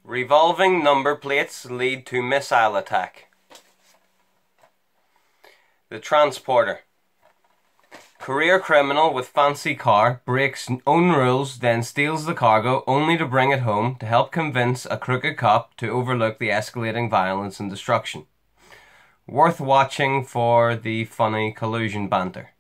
Revolving number plates lead to missile attack. The transporter. Career criminal with fancy car breaks own rules, then steals the cargo only to bring it home to help convince a crooked cop to overlook the escalating violence and destruction. Worth watching for the funny collusion banter.